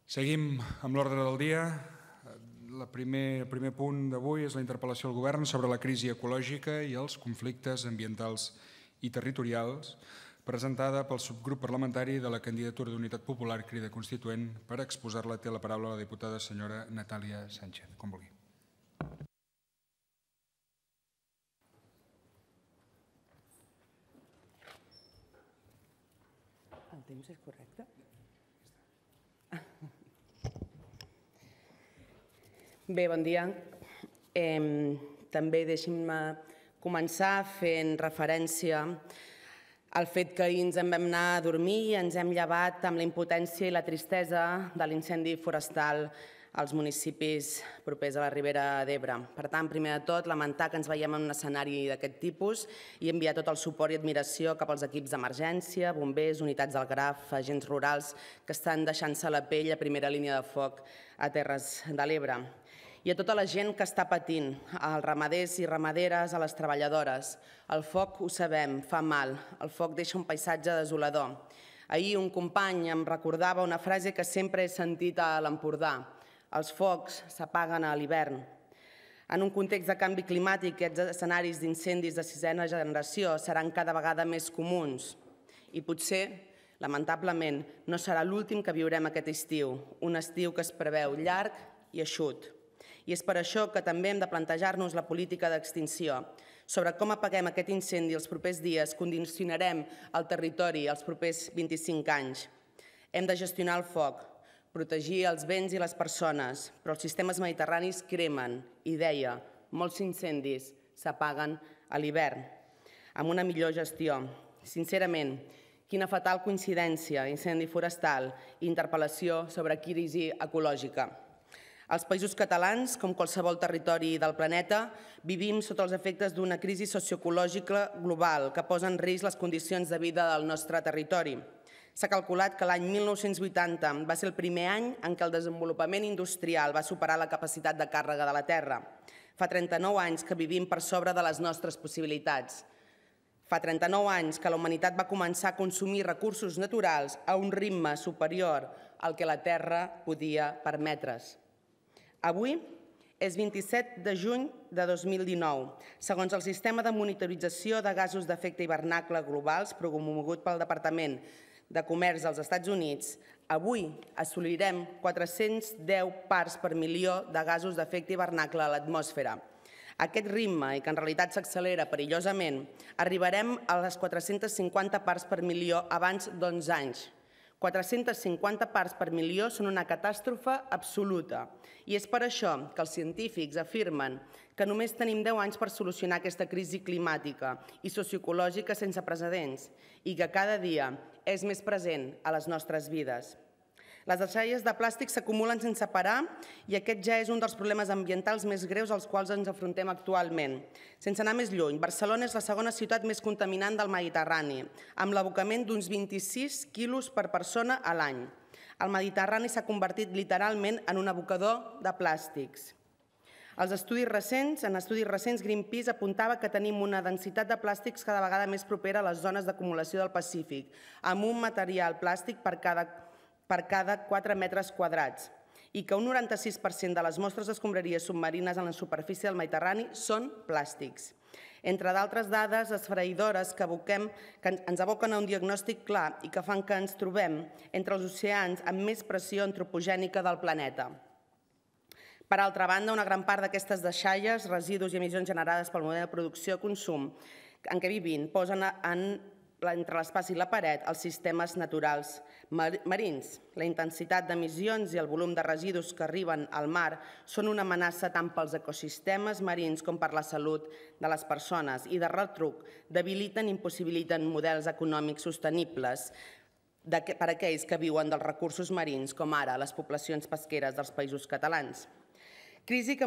Seguim amb l'ordre del dia. El primer punt d'avui és la interpel·lació al Govern sobre la crisi ecològica i els conflictes ambientals i territorials, presentada pel subgrup parlamentari de la candidatura d'Unitat Popular Crida Constituent. Per exposar-la té la paraula la diputada senyora Natàlia Sánchez. Com vulgui. El temps és correcte? Bé, bon dia. També deixin-me començar fent referència al fet que ahir ens en vam anar a dormir i ens hem llevat amb la impotència i la tristesa de l'incendi forestal als municipis propers a la Ribera d'Ebre. Per tant, primer de tot, lamentar que ens veiem en un escenari d'aquest tipus i enviar tot el suport i admiració cap als equips d'emergència, bombers, unitats del GRAF, agents rurals que estan deixant-se la pell a primera línia de foc a Terres de l'Ebre. I a tota la gent que està patint, als ramaders i ramaderes, a les treballadores. El foc, ho sabem, fa mal. El foc deixa un paisatge desolador. Ahir un company em recordava una frase que sempre he sentit a l'Empordà. Els focs s'apaguen a l'hivern. En un context de canvi climàtic, aquests escenaris d'incendis de sisena generació seran cada vegada més comuns. I potser, lamentablement, no serà l'últim que viurem aquest estiu. Un estiu que es preveu llarg i eixut. I és per això que també hem de plantejar-nos la política d'extinció. Sobre com apaguem aquest incendi els propers dies, condicionarem el territori els propers 25 anys. Hem de gestionar el foc, protegir els béns i les persones, però els sistemes mediterranis cremen i, deia, molts incendis s'apaguen a l'hivern, amb una millor gestió. Sincerament, quina fatal coincidència, incendi forestal i interpel·lació sobre crisi ecològica. Els països catalans, com qualsevol territori del planeta, vivim sota els efectes d'una crisi socioecològica global que posa en risc les condicions de vida del nostre territori. S'ha calculat que l'any 1980 va ser el primer any en què el desenvolupament industrial va superar la capacitat de càrrega de la Terra. Fa 39 anys que vivim per sobre de les nostres possibilitats. Fa 39 anys que la humanitat va començar a consumir recursos naturals a un ritme superior al que la Terra podia permetre's. Avui és 27 de juny de 2019. Segons el sistema de monitorització de gasos d'efecte hivernacle globals promogut pel Departament de Comerç dels Estats Units, avui assolirem 410 parts per milió de gasos d'efecte hivernacle a l'atmosfera. A aquest ritme, i que en realitat s'accelera perillosament, arribarem a les 450 parts per milió abans d'11 anys. 450 parts per milió són una catàstrofe absoluta. I és per això que els científics afirmen que només tenim 10 anys per solucionar aquesta crisi climàtica i socioecològica sense precedents i que cada dia és més present a les nostres vides. Les deixalles de plàstic s'acumulen sense parar i aquest ja és un dels problemes ambientals més greus als quals ens afrontem actualment. Sense anar més lluny, Barcelona és la segona ciutat més contaminant del Mediterrani, amb l'abocament d'uns 26 quilos per persona a l'any. El Mediterrani s'ha convertit literalment en un abocador de plàstics. En estudis recents, Greenpeace apuntava que tenim una densitat de plàstics cada vegada més propera a les zones d'acumulació del Pacífic, amb un material plàstic per cada 4 metres quadrats, i que un 96% de les mostres d'escombraries submarines en la superfície del Mediterrani són plàstics. Entre d'altres dades esfereïdores que ens aboquen a un diagnòstic clar i que fan que ens trobem entre els oceans amb més pressió antropogènica del planeta. Per altra banda, una gran part d'aquestes deixalles, residus i emissions generades pel model de producció i consum en què vivim posen entre l'espai i la paret els sistemes naturals marins. La intensitat d'emissions i el volum de residus que arriben al mar són una amenaça tant pels ecosistemes marins com per la salut de les persones i, de retruc, debiliten i impossibiliten models econòmics sostenibles per a aquells que viuen dels recursos marins, com ara les poblacions pesqueres dels països catalans. Crisi que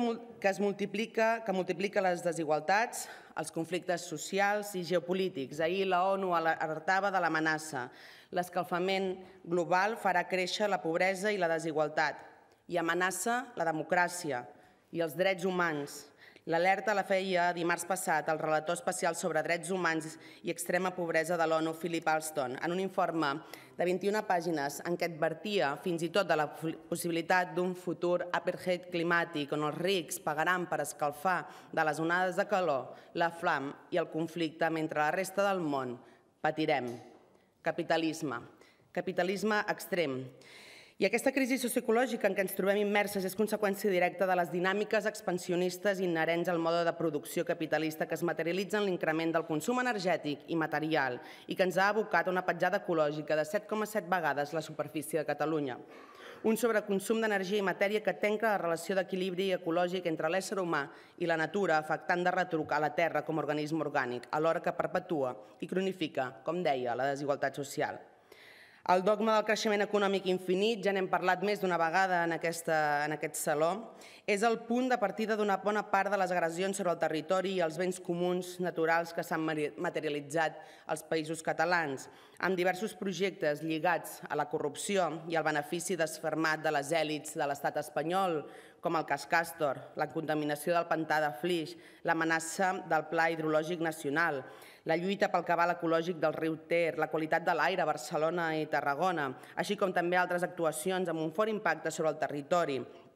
multiplica les desigualtats, els conflictes socials i geopolítics. Ahir la ONU alertava de l'amenaça. L'escalfament global farà créixer la pobresa i la desigualtat i amenaça la democràcia i els drets humans. L'alerta la feia dimarts passat el relator especial sobre drets humans i extrema pobresa de l'ONU, Philip Alston, en un informe de 21 pàgines en què advertia fins i tot de la possibilitat d'un futur apartheid climàtic on els rics pagaran per escalfar de les onades de calor, la fam i el conflicte mentre la resta del món patirem. Capitalisme. Capitalisme extrem. I aquesta crisi socioecològica en què ens trobem immerses és conseqüència directa de les dinàmiques expansionistes inherents al mode de producció capitalista que es materialitza en l'increment del consum energètic i material i que ens ha abocat a una petjada ecològica de 7,7 vegades la superfície de Catalunya. Un sobreconsum d'energia i matèria que trenca la relació d'equilibri ecològic entre l'ésser humà i la natura, afectant de retruc a la Terra com a organisme orgànic, alhora que perpetua i cronifica, com deia, la desigualtat social. El dogma del creixement econòmic infinit, ja n'hem parlat més d'una vegada en aquest saló, és el punt de partida d'una bona part de les agressions sobre el territori i els béns comuns naturals que s'han materialitzat als països catalans, amb diversos projectes lligats a la corrupció i al benefici desfermat de les èlits de l'estat espanyol, com el cas Castor, la contaminació del pantà de Flix, l'amenaça del Pla Hidrològic Nacional, la lluita pel cabal ecològic del riu Ter, la qualitat de l'aire a Barcelona i Tarragona, així com també altres actuacions amb un fort impacte sobre el territori.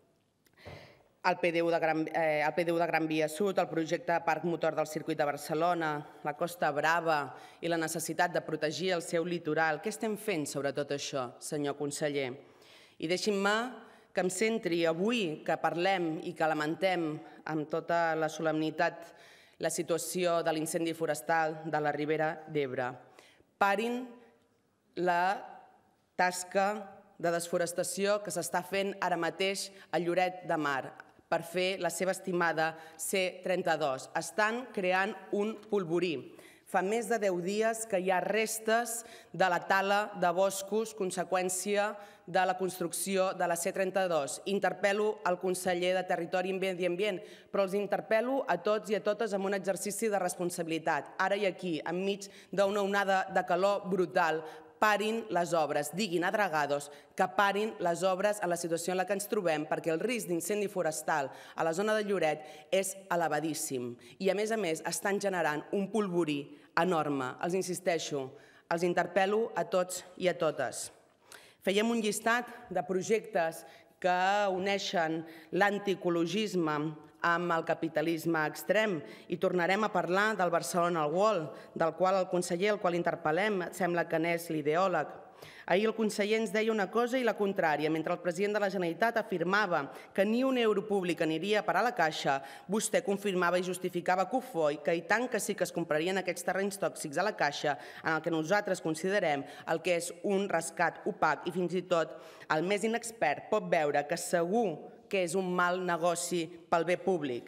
El PDU de Gran Via Sud, el projecte Parc Motor del Circuit de Barcelona, la Costa Brava i la necessitat de protegir el seu litoral. Què estem fent sobre tot això, senyor conseller? I deixin-me que em centri avui que parlem i que lamentem amb tota la solemnitat la situació de l'incendi forestal de la Ribera d'Ebre. Parin la tasca de desforestació que s'està fent ara mateix a Lloret de Mar per fer la seva estimada C-32. Estan creant un polvorí. Fa més de 10 dies que hi ha restes de la tala de boscos, conseqüència de la construcció de la C-32. Interpel·lo el conseller de Territori i Medi Ambient, però els interpel·lo a tots i a totes amb un exercici de responsabilitat. Ara i aquí, enmig d'una onada de calor brutal, parin les obres, diguin a Dragados que parin les obres en la situació en la que ens trobem, perquè el risc d'incendi forestal a la zona de Lloret és elevadíssim i, a més, estan generant un polvorí enorme. Els insisteixo, els interpel·lo a tots i a totes. Fèiem un llistat de projectes que uneixen l'antiecologisme amb el capitalisme extrem i tornarem a parlar del Barcelona World, del qual el conseller, al qual interpel·lem, sembla que n'és l'ideòleg. Ahir el conseller ens deia una cosa i la contrària. Mentre el president de la Generalitat afirmava que ni un euro públic aniria a parar a la Caixa, vostè confirmava i justificava que ho fos, que i tant que sí que es comprarien aquests terrenys tòxics a la Caixa, en el que nosaltres considerem el que és un rescat opac i fins i tot el més inexpert pot veure que segur que és un mal negoci pel bé públic.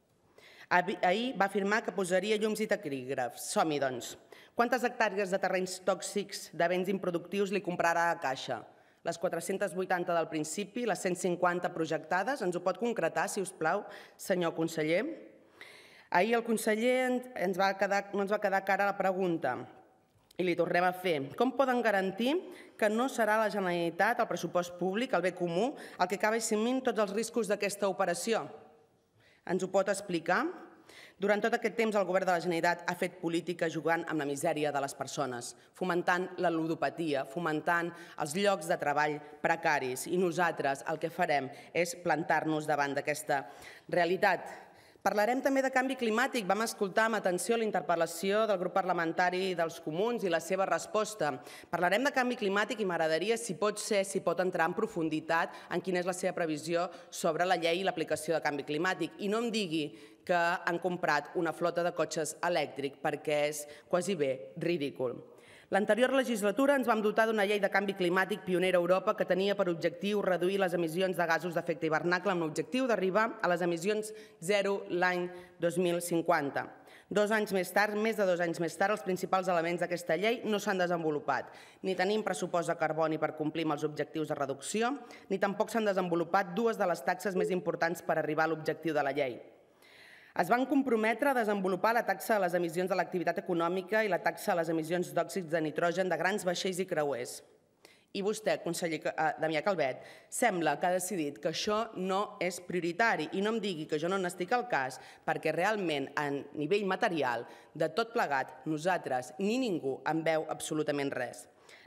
Ahir va afirmar que posaria llums i taquígrafs. Som-hi, doncs. Quantes hectàrees de terrenys tòxics de béns improductius li comprarà a Caixa? Les 480 del principi, les 150 projectades? Ens ho pot concretar, si us plau, senyor conseller? Ahir el conseller no ens va quedar cara la pregunta i li tornem a fer. Com poden garantir que no serà la Generalitat, el pressupost públic, el bé comú, el que acabi assumint tots els riscos d'aquesta operació? Ens ho pot explicar? Durant tot aquest temps el Govern de la Generalitat ha fet política jugant amb la misèria de les persones, fomentant la ludopatia, fomentant els llocs de treball precaris, i nosaltres el que farem és plantar-nos davant d'aquesta realitat. Parlarem també de canvi climàtic. Vam escoltar amb atenció la interpel·lació del grup parlamentari dels Comuns i la seva resposta. Parlarem de canvi climàtic i m'agradaria, si pot ser, si pot entrar en profunditat en quina és la seva previsió sobre la llei i l'aplicació de canvi climàtic. I no em digui que han comprat una flota de cotxes elèctrics, perquè és quasi bé ridícul. L'anterior legislatura ens vam dotar d'una llei de canvi climàtic pionera a Europa que tenia per objectiu reduir les emissions de gasos d'efecte hivernacle amb l'objectiu d'arribar a les emissions zero l'any 2050. 2 anys més tard, més de 2 anys més tard, els principals elements d'aquesta llei no s'han desenvolupat. Ni tenim pressupost de carboni per complir amb els objectius de reducció, ni tampoc s'han desenvolupat 2 de les taxes més importants per arribar a l'objectiu de la llei. Es van comprometre a desenvolupar la taxa a les emissions de l'activitat econòmica i la taxa a les emissions d'òxids de nitrogen de grans vaixells i creuers. I vostè, conseller Damià Calvet, sembla que ha decidit que això no és prioritari. I no em digui que jo no n'estic al cas, perquè realment, a nivell material, de tot plegat, nosaltres ni ningú en veu absolutament res.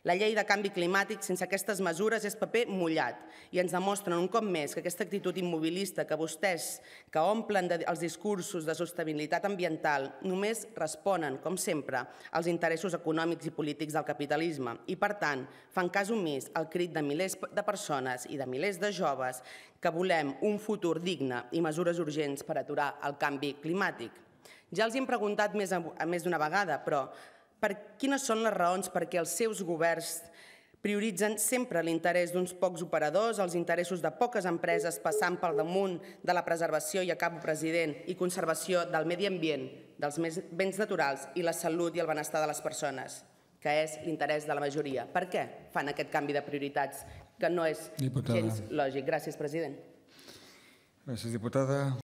La llei de canvi climàtic, sense aquestes mesures, és paper mullat i ens demostren un cop més que aquesta actitud immobilista que vostès, que omplen els discursos de sostenibilitat ambiental, només responen, com sempre, als interessos econòmics i polítics del capitalisme i, per tant, fan cas omís al crit de milers de persones i de milers de joves que volem un futur digne i mesures urgents per aturar el canvi climàtic. Ja els hi hem preguntat més d'una vegada, però quines són les raons perquè els seus governs prioritzen sempre l'interès d'uns pocs operadors, els interessos de poques empreses passant pel damunt de la preservació, i acabo, president, i conservació del medi ambient, dels béns naturals i la salut i el benestar de les persones, que és l'interès de la majoria? Per què fan aquest canvi de prioritats que no és gens lògic? Gràcies, president. Gràcies, diputada.